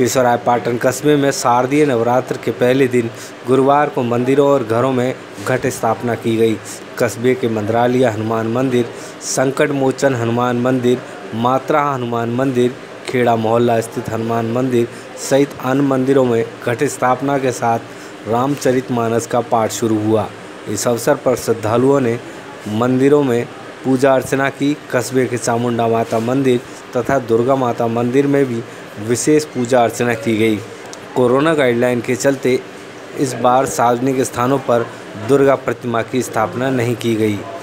केशवरायपाटन कस्बे में शारदीय नवरात्र के पहले दिन गुरुवार को मंदिरों और घरों में घट स्थापना की गई। कस्बे के मंदरालिया हनुमान मंदिर, संकट मोचन हनुमान मंदिर, मात्रा हनुमान मंदिर, खेड़ा मोहल्ला स्थित हनुमान मंदिर सहित अन्य मंदिरों में घट स्थापना के साथ रामचरितमानस का पाठ शुरू हुआ। इस अवसर पर श्रद्धालुओं ने मंदिरों में पूजा अर्चना की। कस्बे के चामुंडा माता मंदिर तथा दुर्गा माता मंदिर में भी विशेष पूजा अर्चना की गई। कोरोना गाइडलाइन के चलते इस बार सार्वजनिक स्थानों पर दुर्गा प्रतिमा की स्थापना नहीं की गई।